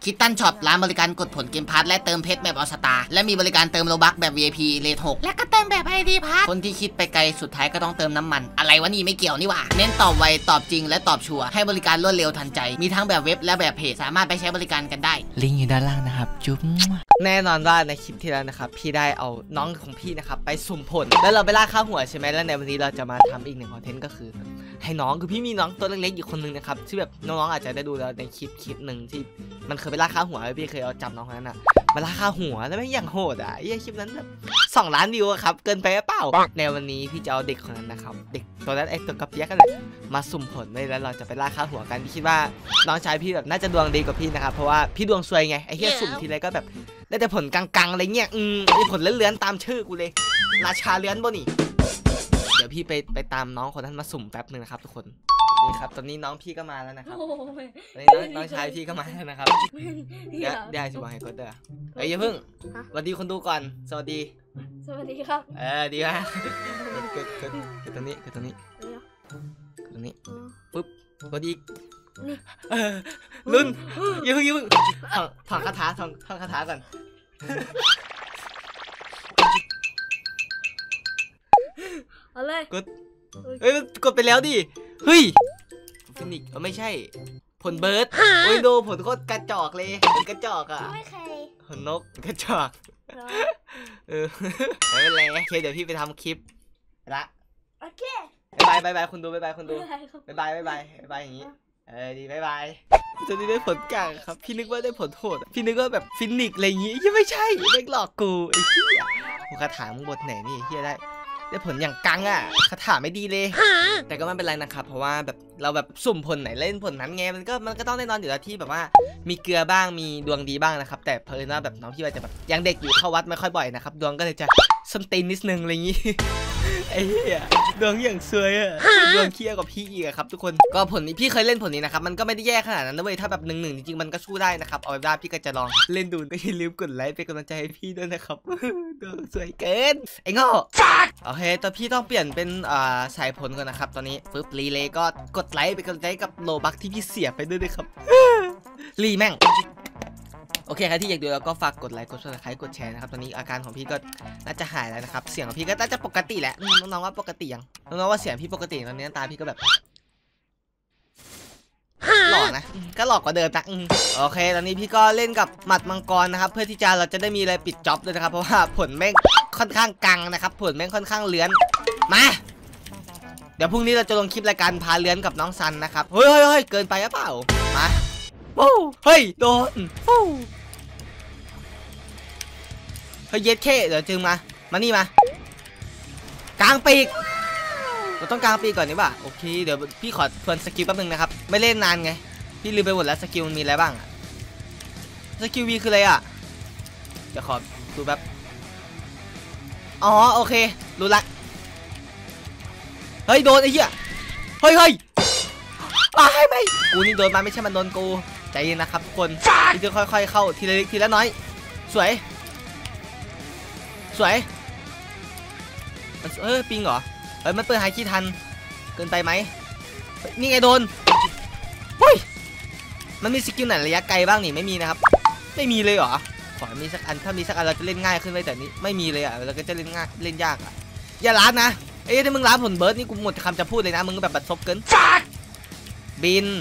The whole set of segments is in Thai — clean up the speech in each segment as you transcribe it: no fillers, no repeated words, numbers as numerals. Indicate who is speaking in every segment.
Speaker 1: คิตตันช็อปร้านบริการกดผลเกมพาร์ทและเติมเพชรแบบออสตาและมีบริการเติมโลบัคแบบ VIP เรท 6และก็เติมแบบ ID พาร์ทคนที่คิดไปไกลสุดท้ายก็ต้องเติมน้ำมันอะไรวะนี่ไม่เกี่ยวนี่หว่าเน้นตอบไวตอบจริงและตอบชัวร์ให้บริการรวดเร็วทันใจมีทั้งแบบเว็บและแบบเพจสามารถไปใช้บริการกันได้
Speaker 2: ลิงก์อยู่ด้านล่างนะครับจุ๊บแน่นอนว่าในคลิปที่แล้วนะครับพี่ได้เอาน้องของพี่นะครับไปสุ่มผลแล้วเราไปล่าค่าหัวใช่ไหมแล้วในวันนี้เราจะมาทำอีกหนึ่งคอนเทนต์ก็คือให้น้องคือพี่มีน้องตัวเล็กๆอีกคนนึงนะครับที่แบบน้องๆอาจจะได้ดูแล้วในคลิปหนึ่งที่มันเคยไปล่าค่าหัวพี่เคยเอาจับน้องคนนั้นมาล่าค่าหัวแล้วไม่อย่างโหดอ่ะไอ้คลิปนั้นแบบ2 ล้านวิวครับเกินไปหรือเปล่าในวันนี้พี่จะเอาเด็กคนนั้นนะครับเด็กตัวนั้นไอ้ตัวกระเปียกกันเลยมาสุ่มผลเลยแล้วเราจะไปล่าค่าหัวกันพี่คิดว่าน้องชายพี่แบบน่าจะดวงดีกว่าพี่นะครับเพราะว่าพี่ดวงซวยไงไอ้เหี้ยสุ่มทีไรก็แบบได้แต่ผลกังๆอะไรเงี้ยมีผลเลื้อนๆตามชื่อกูเลยราชาเลื้อนบ่นี่เดี๋ยวพี่ไปตามน้องคนนั้นมาสุ่มแป๊บนึงนะครับทุกคนนี่ครับตอนนี้น้องพี่ก็มาแล้วนะครับตอนนี้น้องชายพี่ก็มาแล้วนะครับเดี๋ยวสิว่าให้กดเด้ออย่าเพิ่งสวัสดีคนดูก่อนสวัสดี
Speaker 3: ครับ
Speaker 2: ดีมากกดตรงนี้ปุ๊บกดอีกลุ้นอย่าเพิ่งท่องคาถาท่องคาถาก่อน
Speaker 3: เอาเลย
Speaker 2: กดกดไปแล้วดิเฮ้ยฟินิกไม่ใช่ผลเบิร์ดโอ้ยดูผลโคตรกระจอกเลยผลกระจอกอ่ะ
Speaker 3: ไม่เคย
Speaker 2: ผลนกกระจอกไม่เป็นไรโอเคเดี๋ยวพี่ไปทำคลิปละ
Speaker 3: โอเค
Speaker 2: บายคุณดูบายอย่างนี้ดีบายจะได้ผลกลางครับพี่นึกว่าได้ผลโหดพี่นึกว่าแบบฟินิกอะไรอย่างงี้ยังไม่ใช่ไม่หลอกกูไอ้เหี้ยกูคาถามึงบทไหนนี่เหี้ยได้ผลอย่างกังอ่ะคาถาไม่ดีเลยแต่ก็ไม่เป็นไรนะครับเพราะว่าแบบเราแบบสุ่มผลไหนเล่นผลนั้นไงมันก็ต้องแน่นอนอยู่แล้วที่แบบว่ามีเกลือบ้างมีดวงดีบ้างนะครับแต่เพลินว่าแบบน้องพี่ว่าจะแบบยังเด็กอยู่เข้าวัดไม่ค่อยบ่อยนะครับดวงก็เลยจะส้นตีนนิดนึงอะไรอย่างงี้ไอ้เหี้ยดวงอย่างซวยอะดวงเคี้ยวกับพี่อีกครับทุกคนก็ผลนี้พี่เคยเล่นผลนี้นะครับมันก็ไม่ได้แย่ขนาดนั้นนะเว้ยถ้าแบบ1-1จริงๆมันก็สู้ได้นะครับเอาไว้ได้พี่ก็จะลองเล่นดูก็อย่าลืมกดไลค์เป็นกำลังใจให้พี่ด้วยนะครับดวงสวยเกินไอ้โง่โอเคตอนพี่ต้องเปลี่ยนเป็นสายผลก่อนนะครับตอนนี้ปึ๊บรีเลย์ก็กดไลค์เป็นกำลังใจกับโลบัคที่พี่เสียไปด้วยนะครับรีแม่งโอเคใครที่อยากดูแล้วก็ฝากกดไลค์กดซับสไครต์กดแชร์นะครับตอนนี้อาการของพี่ก็น่าจะหายแล้วนะครับเสียงของพี่ก็น่าจะปกติแหละน้องๆว่าปกติยังน้องๆว่าเสียงพี่ปกติตอนนี้ตาพี่ก็แบบหลอกนะก็หลอกกว่าเดิมนะโอเคตอนนี้พี่ก็เล่นกับหมัดมังกรนะครับเพื่อที่เราจะได้มีอะไรปิดจ็อบด้วยนะครับเพราะว่าผลแม่งค่อนข้างกังนะครับผลแม่งค่อนข้างเลื้อนมาเดี๋ยวพรุ่งนี้เราจะลงคลิปรายการพาเลื้อนกับน้องซันนะครับเฮ้ยเกินไปหรือเปล่ามาโอ้เฮ้ยโดนเฮ้ยเย็ดเข้เดี๋ยวจึงมานี่มากลางปีกเราต้องกลางปีกก่อนนี่ป่ะโอเคเดี๋ยวพี่ขอทวนสกิลแป๊บนึงนะครับไม่เล่นนานไงพี่ลืมไปหมดแล้วสกิลมันมีอะไรบ้างสกิลวีคืออะไรอ่ะเดี๋ยวขอดูแป๊บอ๋อโอเครู้ละเฮ้ยโดนไอ้เหี้ยเฮ้ยไม่กูนี่โดนมาไม่ใช่มันโดนกูใจเย็นนะครับทุกคนพี่จะค่อยๆเข้าทีละเล็กทีละน้อยสวยปิงเหรอมันเปิดไฮคีทันเกินไปไหมนี่ไงโดนเฮ้ยมันมีสกิลไหนระยะไกลบ้างนี่ไม่มีนะครับไม่มีเลยเหรอขอมีสักอันถ้ามีสักอันเราจะเล่นง่ายขึ้นเลยแต่นี้ไม่มีเลยอ่ะเราก็จะเล่นง่ายเล่นยากอ่ะอย่าล้านนะถ้ามึงล้านผลเบิร์ดนี่กูหมดคำจะพูดเลยนะมึงแบบบัดซบเกินบิน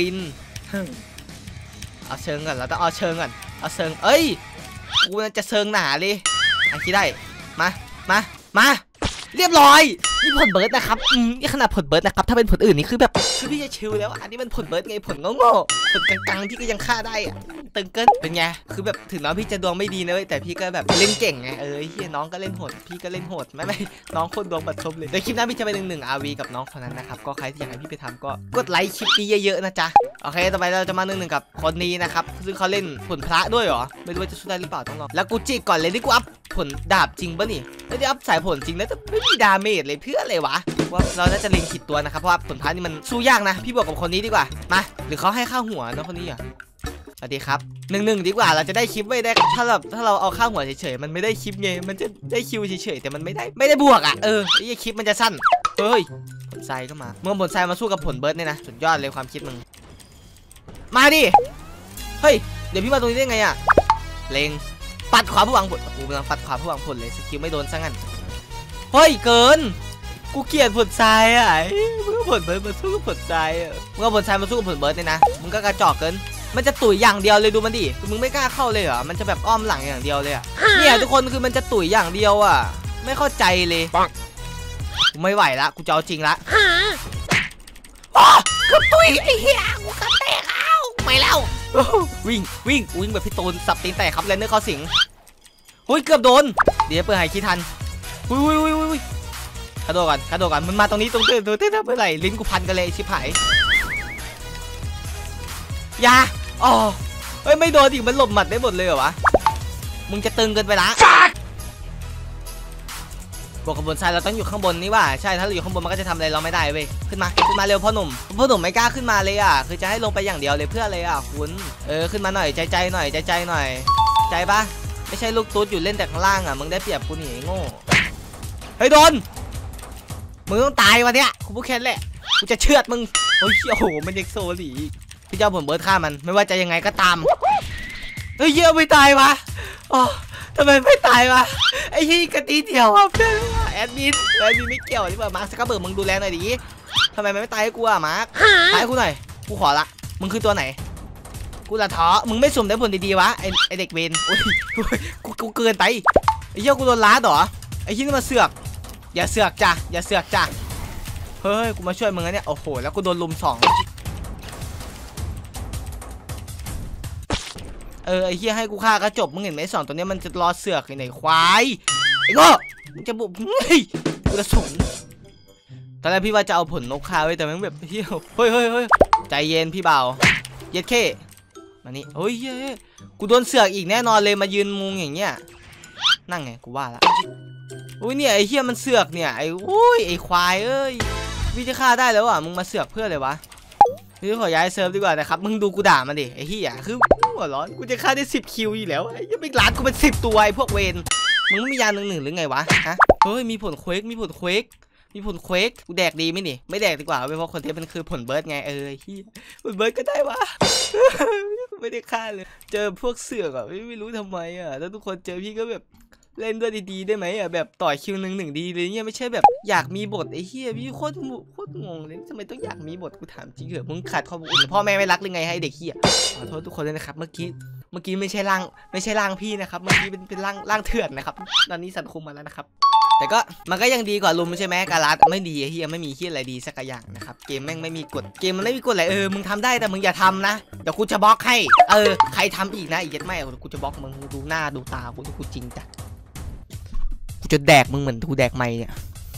Speaker 2: เอาเชิงก่อนเราต้องเอาเชิงก่อนเอาเชิงกูจะเชิงหนาเลยคิดได้มาเรียบร้อยนี่ผลเบิร์ดนะครับนี่ขนาดผลเบิร์ดนะครับถ้าเป็นผลอื่นนี่คือแบบคือพี่จะชิลแล้วอันนี้มันผลเบิร์ดไงผลโง่ผลกังๆพี่ก็ยังฆ่าได้อะตึงเกินเป็นไงคือแบบถึงน้องพี่จะดวงไม่ดีนะเว้ยแต่พี่ก็แบบเล่นเก่งไงเฮียน้องก็เล่นโหดพี่ก็เล่นโหดไม่น้องคนดวงบัดซบเลยในคลิปหน้าพี่จะไป1 RV กับน้องคนนั้นนะครับก็ใครที่อยากให้พี่ไปทำก็กดไลค์คลิปนี้เยอะๆนะจ๊ะโอเคต่อไปเราจะมา1กับคนนี้นะครับซึ่งเขาเล่นผลพระด้วยเหรอไม่รู้ว่าจะสู้ได้หรือเปล่าต้องลองแล้วกูจิกก่อนเลยนี่กูอัพผลดาบจริงปะนี่ไม่ได้อัพสายผลจริงนะแต่ไม่มีดาเมจเลยเพื่ออะไรวะว่าเราน่าจะเล็งผิดตัวนะครับเพราะว่าผลพระนี่มันสู้ยากนะพี่บอกกับคนนี้ดีกว่ามาหรือเขาให้ค่าหัวน้องคนนี้อ่ะสวัสดีครับ1ดีกว่าเราจะได้คลิปไม่ได้ถ้าเราเอาค่าหัวเฉยๆมันไม่ได้คลิปไงมันจะได้คิวเฉยๆแต่มันไม่ได้บวกอ่ะไอ้คลิปมันจะสั้นเฮ้ยผลไซก็มาเมื่อผลไซมาสู้กับผลเบิร์ดเนี่ยนะสุดยอดเลยความคิดมึงมาดิเฮ้ยเดี๋ยวพี่มาตรงนี้ได้ไงอะเล็งปัดขวาผู้หวังผลกูกำลังปัดขวาผู้หวังผลเลยสกิลไม่โดนซะงั้นเฮ้ยเกินกูเกลียดผลทรายอ่ะมึงก็ผลเบิร์ดมาสู้กับผลทรายอ่ะมึงเอาผลทรายมาสู้กับผลเบิร์ดเนี่ยนะมึงก็กระจอกเกินมันจะตุ๋ยอย่างเดียวเลยดูมันดิมึงไม่กล้าเข้าเลยเหรอมันจะแบบอ้อมหลังอย่างเดียวเลยอ่ะเนี่ยทุกคนคือมันจะตุ๋ยอย่างเดียวอ่ะไม่เข้าใจเลยกูไม่ไหวละกูจะเอาจริงละก็ตุ๋ยไอ้เหี้ยกูกระแตกเอาไม่แล้ววิ่งแบบพี่ตูนสับตีนแตกครับแลนเนอร์เข้าสิงหุ้ยเกือบโดนเดี๋ยวเปิดหายคิดทันหุ้ยกระโดดก่อนมันมาตรงนี้ตรงเต้นเมื่อไหร่ลิ้นกูพันกันเลยชิบหายยาอ๋อเฮ้ยไม่โดนอีกมันหลบหมัดได้หมดเลยเหรอวะมึงจะตึงเกินไปละบอกกับบนทรายเราต้องอยู่ข้างบนนี่ว่าใช่ถ้าเราอยู่ข้างบนมันก็จะทำอะไรเราไม่ได้เว้ยขึ้นมาเร็วพ่อหนุ่มไม่กล้าขึ้นมาเลยอ่ะคือจะให้ลงไปอย่างเดียวเลยเพื่ออะไรอ่ะคุณขึ้นมาหน่อยใจหน่อยใจปะไม่ใช่ลูกตุ๊ดอยู่เล่นแต่ข้างล่างอ่ะมึงได้เปรียบกูหนีโง่เฮ้ยโดนมึงต้องตายวันเนี้ยกูพูดแค่แหละกูจะเชือดมึงโอ้ยโอ้โหมันเด็กโซลีพี่เจ้าผลเบิร์ดฆ่ามันไม่ว่าจะยังไงก็ตามเฮ้ยเยอะไม่ตายวะอ๋อทำไมไม่ตายวะไอ้ที่กระตีเดียวอ่ะเพื่อนแอดมินไม่เกี่ยวนี่เปล่ามาร์คสกัปเบิร์กมึงดูแลหน่อยดิทำไมมันไม่ตายให้กูอ่ะมาร์คตายให้กูหน่อยกูขอละมึงคือตัวไหนกูละท้อมึงไม่สุ่มได้ผลดีๆวะไอเด็กเวนโอ้ยกูเกินไปไอ้เหี้ยกูโดนล้าเหรอไอ้ที่นี่มาเสือกอย่าเสือกจ้ะเฮ้ยกูมาช่วยมึงนะเนี่ยโอ้โหแล้วกูโดนลุม2ไอ้เหี้ยให้กูฆ่าก็จบมึงเห็นไหม2ตัวนี้มันจะรอเสือกไหนควายไอ้โง่มึงจะบุกกูจะสุ่มตอนแรกพี่ว่าจะเอาผลนกฆ่าไว้แต่มันแบบเฮ้ยใจเย็นพี่เบาเย็ดเข้มานี่เฮ้ยกูโดนเสือกอีกแน่นอนเลยมายืนมุงอย่างเงี้ยนั่งไงกูว่าละอุ้ยเนี่ยไอ้เหี้ยมันเสือกเนี่ยไอ้ควายพี่จะฆ่าได้แล้วอ่ะมึงมาเสือกเพื่ออะไรวะพี่ขอย้ายเซิร์ฟดีกว่านะครับมึงดูกูด่ามันดิไอ้เหี้ยคือหัวร้อนกูจะฆ่าได้10 คิวอยู่แล้วไอ้ยังไม่ล้านกูเป็น10 ตัวไอ้พวกเวนมึงไม่มียา1-1หรือไงวะฮะเฮ้ยมีผลเควกกูแดกดีไหมนี่ไม่แดกดีกว่าเพราะคนที่มันคือผลเบิร์ดไงเหี้ยผลเบิร์ดก็ได้วะไม่ได้ฆ่าเลยเจอพวกเสือกอ่ะไม่รู้ทำไมอ่ะแล้วทุกคนเจอพี่ก็แบบเล่นด้วยดีๆได้ไหมอ่ะแบบต่อคิว1-1ดีเลยเนี่ยไม่ใช่แบบอยากมีบทไอ้เหี้ยพี่โคตรงงเลยทำไมต้องอยากมีบทกูถามจริงเหรอมึงขาดความอุ่นพ่อแม่ไม่รักหรือไงให้เด็กเหี้ยขอโทษทุกคนเลยนะครับเมื่อกี้ไม่ใช่ร่างพี่นะครับเมื่อกี้เป็นร่างเถื่อนนะครับตอนนี้สันคุมมาแล้วนะครับแต่ก็มันก็ยังดีกว่าลุมใช่ไหมการัดไม่ดีเฮียไม่มีเฮียอะไรดีสักอย่างนะครับเกมแม่งไม่มีกฎเกมมันไม่มีกฎอะไรมึงทำได้แต่มึงอย่าทำนะเดี๋ยวกูจะบล็อกให้ใครทำอีกนะอีกยัดไม่กูจะบล็อกมึงดูหน้าดูตากูจริงจัดกูจะแดกมึงเหมือนกูแดกไม้เนี่ย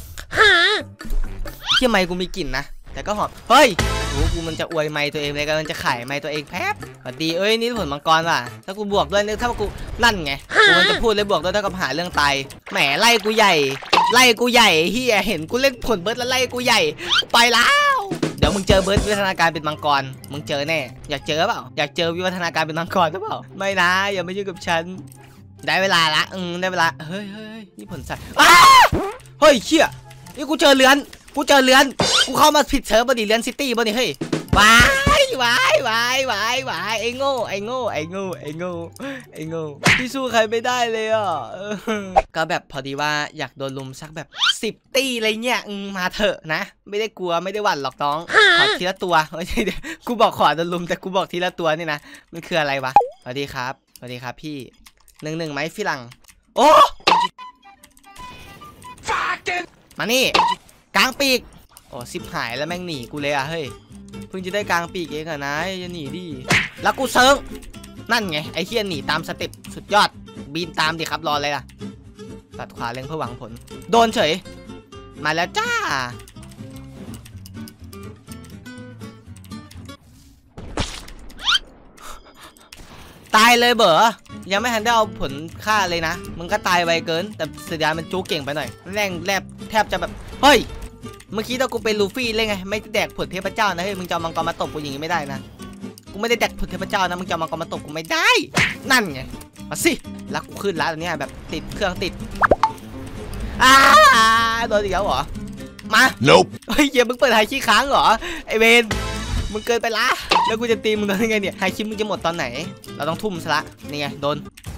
Speaker 2: เฮียไม้กูมีกลิ่นนะแต่ก็หอมเฮ้ยโอ้กูมันจะอวยไม้ตัวเองเลยกันจะขายไม้ตัวเองแป๊บสวัสดีนี่ผลมังกรว่ะถ้ากูบวกด้วยถ้ากูนั่นไงกูมันจะพูดเลยบวกด้วยเท่ากับหาเรื่องตายแหมไล่กูใหญ่เฮียเห็นกูเล่นผลเบิร์ดแล้วไล่กูใหญ่ไปแล้วเดี๋ยวมึงเจอเบิร์ดวิวัฒนาการเป็นมังกรมึงเจอแน่อยากเจอเปล่าอยากเจอวิวัฒนาการเป็นมังกรหรือเปล่าไม่นะอย่ามายุ่งกับฉันได้เวลาละได้เวลาเฮ้ยนี่ผลสัตว์เฮ้ยเชี่ยนี่กูเจอเรือนกูเข้ามาผิดเซิร์ฟบอดี้เรือนซิตี้บอดี้เฮ้ยวายไอ้โง่พี่สู้ใครไม่ได้เลยอ่ะก็แบบพอดีว่าอยากโดนลุมสักแบบ10 ตีอะไรเงี้ยมาเถอะนะไม่ได้กลัวไม่ได้หวั่นหรอกน้องขอทีละตัวไม่ใช่กูบอกขอโดนลุมแต่กูบอกทีละตัวนี่นะมันคืออะไรวะสวัสดีครับพี่1-1ไหมฝรั่งโอ้มานี่กลางปีกโอ้ซิบหายแล้วแม่งหนีกูเลยอ่ะเฮ้ยเพิ่งจะได้กลางปีกเองอะนะจะหนีดิแล้วกูเซิร์ฟนั่นไงไอ้เฮียหนีตามสเต็ปสุดยอดบินตามดิครับรอเลยล่ะตัดขวาเล็งเพื่อหวังผลโดนเฉยมาแล้วจ้าตายเลยเบ๋อยังไม่ทันได้เอาผลฆ่าเลยนะมึงก็ตายไวเกินแต่เสียดายมันจู๊เก่งไปหน่อยแรงแลบแทบจะแบบเฮ้ยเมื่อกี้ถ้ากูเป็นลูฟี่เลยไงไม่แดกผลเทพเจ้านะเฮ้ยมึงจะมังกรมาตบกูอย่างนี้ไม่ได้นะกูไม่ได้แดกผลเทพเจ้านะมึงจะมังกรมาตบกูไม่ได้นั่นไงมาสิแล้วกูขึ้นแล้วตอนนี้แบบติดเครื่องติดโดนอีกแล้วเหรอมา
Speaker 4: Nope
Speaker 2: เฮ้ยเหี้ยมึงเปิดไฮขี้ค้างเหรอไอเวนมึงเกินไปละเแล้วกูจะตีมึงตอนยังไงเนี่ยไฮคิปมึงจะหมดตอนไหนเราต้องทุ่มซะละนี่ไงโดน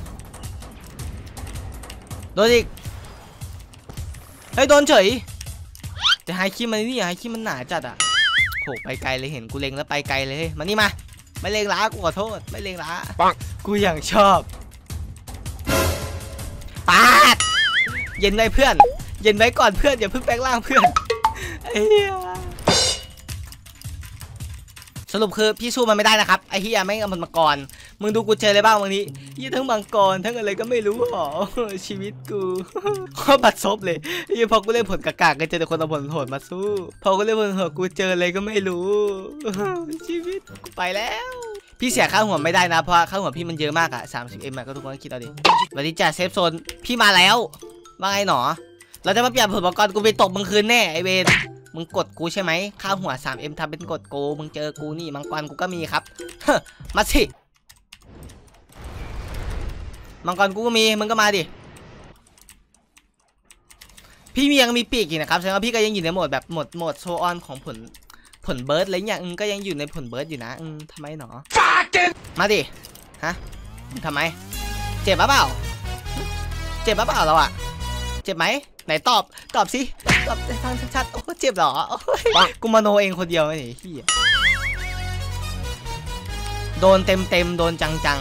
Speaker 2: อีกเฮ้ยโดนเฉยแต่ไฮคิปมันนี่ไฮคิปมันหนาจัดอะโหไปไกลเลยเห็นกูเล็งแล้วไปไกลเลยมานี่มาไม่เล็งล้ากูขอโทษไม่เล็งล้ากูอย่างชอบปาดเย็นไว้เพื่อนเย็นไว้ก่อนเพื่อนอย่าเพิ่งแปลงร่างเพื่อนไอ้เหี้ยสรุปคือพี่สู้มันไม่ได้นะครับไอ้เหี้ยไม่เอามันมังกรมึงดูกูเจออะไรบ้างวันนี้ยี่ทั้งมังกรทั้งอะไรก็ไม่รู้หรอชีวิตกูข้อบัดซบเลยยี่พอกูเล่นผลกากๆก็เจอแต่คนเอาผลโหดมาสู้พอกูเล่นผลโหดกูเจออะไรก็ไม่รู้ชีวิตกูไปแล้วพี่เสียค่าหัวไม่ได้นะเพราะค่าหัวพี่มันเยอะมากอะ30Mก็ทุกคนคิดเอาดิวันนี้จ่าเซฟโซนพี่มาแล้วว่าไงหนอเราจะมาเปลี่ยนผลมังกรกูไปตบมึงคืนแน่ไอเวนมึงกดกูใช่ไหมค่าหัว 3M ทำเป็นกดกูมึงเจอกูนี่มังกรกูก็มีครับมาสิมังกรกูก็มีมึงก็มาดิพี่ยังมีปีกอีกนะครับแสดงว่าพี่ก็ยังอยู่ในโหมดแบบโหมดโชว์ออนของผลเบิร์ดอะไรอย่างก็ยังอยู่ในผลเบิร์ดอยู่นะทำไมหนอมาดิฮะทำไมเจ็บปะเปล่าเจ็บปะเปล่าเราอะเจ็บไหมไหนตอบสิตอบฟังชัดๆโอ้เจ็บเหรอกูมโนเองคนเดียวไอ้เหี้ยโดนเต็มโดนจัง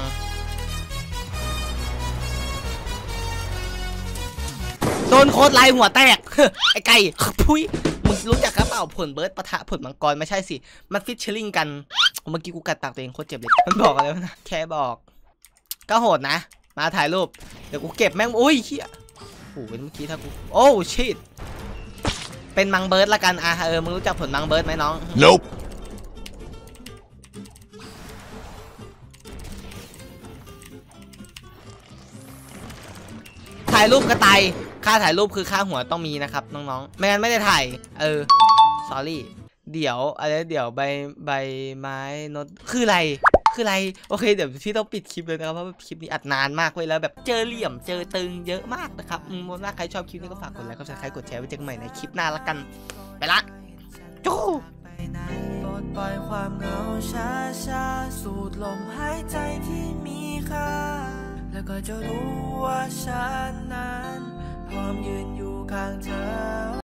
Speaker 2: โดนโคตรไล่หัวแตกไอ้ไก่พุ้ยมึงรู้จักกระเป๋าผลเบิร์ดปะทะผลมังกรไม่ใช่สิมันฟิชเชอร์ลิงกันเมื่อกี้กูกัดปากตัวเองโคตรเจ็บเลยมันบอกอะไรวะนะแค่บอกก็โหดนะมาถ่ายรูปเดี๋ยวกูเก็บแม่งโอ้ยเหี้ยโอ้โหเมื่อกี้ถ้ากูโอ้ชิตเป็นมังเบิร์ดละกันมึงรู้จักผลมังเบิร์ดไหมน้อง
Speaker 4: Nope
Speaker 2: ถ่ายรูปกระต่ายค่าถ่ายรูปคือค่าหัวต้องมีนะครับน้องๆไม่งั้นไม่ได้ถ่ายsorry เดี๋ยวใบไม้นดคืออะไรโอเคเดี๋ยวพี่ต้องปิดคลิปเลยนะครับเพราะคลิปนี้อัดนานมากเลยแล้วแบบเจอเหลี่ยมเจอตึงเยอะมากนะครับถ้าใครชอบคลิปนี้ก็ฝากกดไลค์กดซับสไครต์กดแชร์ไว้เจอกันใหม่ในคลิปหน้าละกันไปละจู้ปลดปล่อยความเหงาช้าสูดลมหายใจที่มีค่าแล้วก็จะรู้ว่าฉันนั้นพร้อมยืนอยู่ข้างเธอ